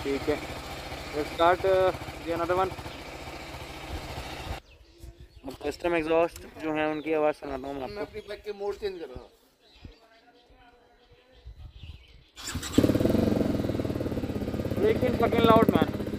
ठीक है, start another one. अब कस्टम एग्जॉस्ट जो है उनकी आवाज़ सुनाता हूँ मैं आपको। अपनी बाइक के मोड चेंज कर रहा हूँ। लेकिन फकिंग लाउड मैन।